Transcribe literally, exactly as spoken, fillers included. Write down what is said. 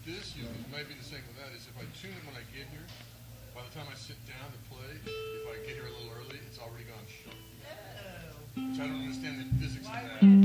this, you know, it might be the same with that, is if I tune it when I get here, by the time I sit down to play, if I get here a little early, it's already gone sharp. Oh. Which I don't understand the physics Why of that. would